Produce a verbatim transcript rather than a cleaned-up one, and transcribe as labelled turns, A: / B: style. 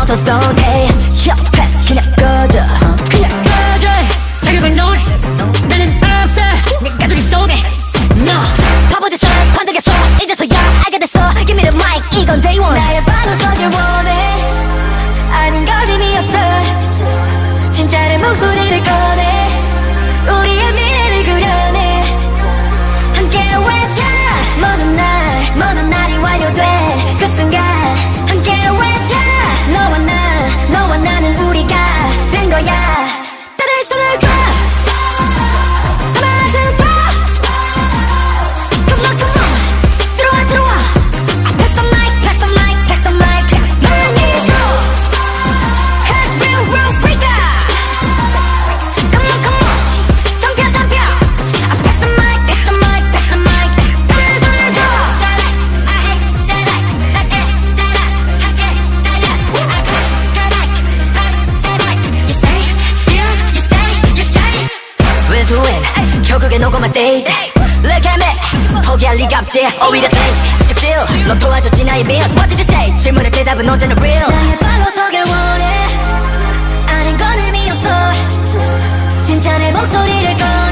A: Photos don't hey Shop pass 그냥 꺼져 그냥 꺼져 자격을 노래 나는 없어 내 가족이 속에 No 바보 됐어 관대겠어 이제서야 알게 됐어 Give me the mic 이건 day one 나의 바로 서길 원해 아닌 걸 의미 없어 진짜 내 목소리를 꺼내 우리의 미래를 그려내 함께 외쳐 먼 날 먼 날이 완료돼 그 순간 함께 외쳐 너와 나 너와 나는 우리가 된 거야 다들 손을 줘 가만히 봐 Come on come on 들어와 들어와 Pass the mic pass the mic pass the mic 너를 위해서 Cause real real breaker Come on come on 덤벼 덤벼 Pass the mic pass the mic pass the mic 다들 손을 줘 to win 결국엔 오고만 days Look at me 포기할 리가 없지 오히려 thanks 쉽질 넌 도와줬지 나의 민 What did you say 질문에 대답은 언제나 real 나의 발로 서길 원해 아닌 건 의미 없어 진짜 내 목소리를 꺼내